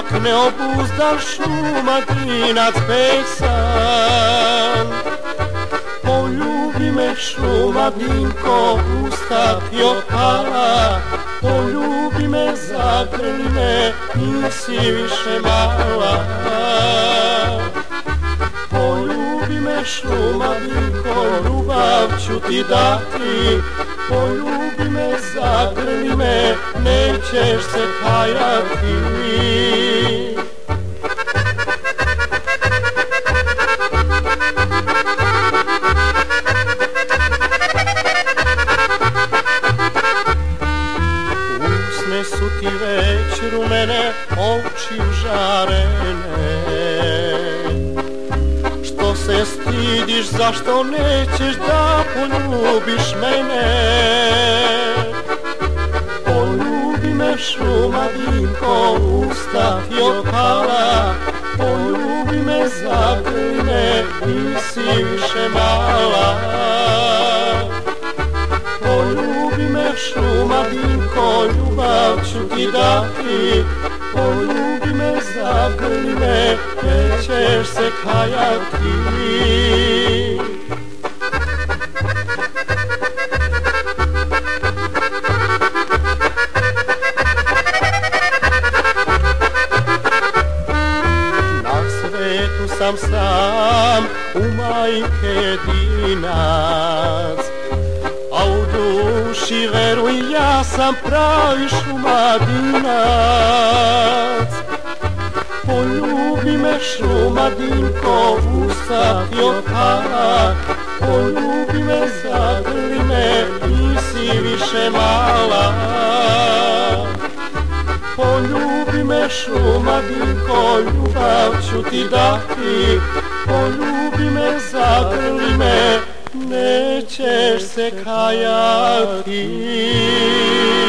ipak ne obuzdan šumadinac pesan. Poljubi me šumadinko, usta ti opala, poljubi me, zagrli me, nisi više mala. Poljubi me šumadinko, ljubav ću ti dati, poljubi me, zagrli me, nećeš se kajati. Usne su ti već rumene, oči užarene. Što se stidiš, zašto nećeš da poljubiš mene? Poljubi me šumadinko, usta ti opala, poljubi me, zagrli me, nisi više mala. Poljubi me šumadinko, ljubav ću ti dati, poljubi me, zagrli me, nećeš se kajati. Na svetu sam sam, u majke jedinac, a u duši veruj ja sam pravi šumadinac. Poljubi me šumadinko, usta ti opala, poljubi me, zagrli me, nisi više mala. Poljubi me šumadinko, ljubav ću ti dati, poljubi me, zagrli me, nećeš se kajati.